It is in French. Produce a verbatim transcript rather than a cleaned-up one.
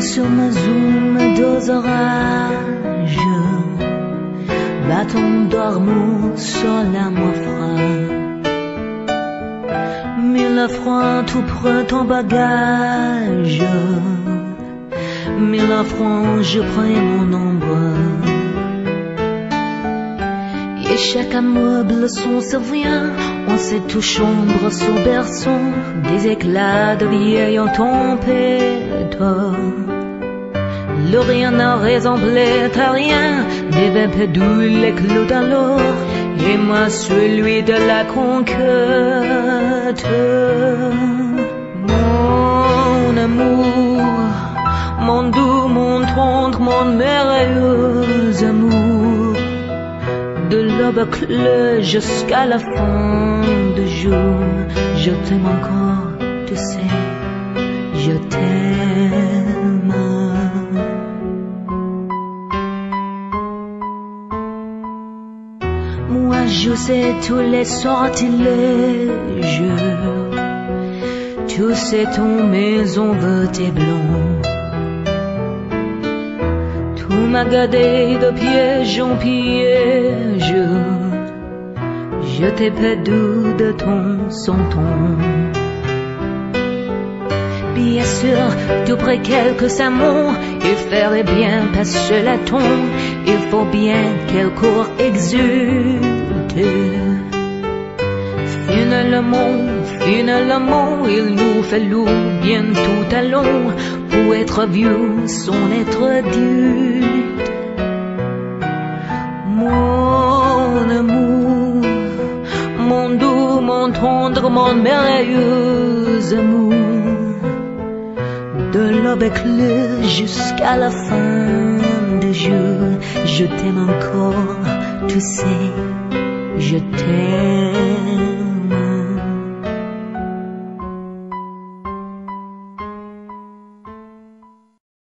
sur ma zone deux orages, bâton d'ormeau sur la moi froid. Mille francs tout près ton bagage, mille francs je prends mon ombre. Et chaque amoureux son survient, on sait tout chambre sous berceau, des éclats de vieille en tempête. Le rien n'a ressemblé à rien, des vins perdus l'éclos d'alors, et moi celui de la conquête. Mon amour, mon doux, mon tendre, mon merveilleux amour, de l'aube claire jusqu'à la fin du jour, je t'aime encore, tu sais, je t'aime. Moi je sais tous les sortilèges, tu sais ton maison verte blanc. Tu m'as gardé de piège en piège, je t'ai perdu de ton son ton. Bien sûr, tout près quelques amants, il ferait bien passer la tombe, il faut bien qu'elle court exulte. Finalement, finalement, il nous fallut bien tout à long pour être vieux sans être adulte. Mon amour, mon doux, mon tendre, mon merveilleux amour, de l'aube éclair jusqu'à la fin des jours, je t'aime encore, tu sais, je t'aime.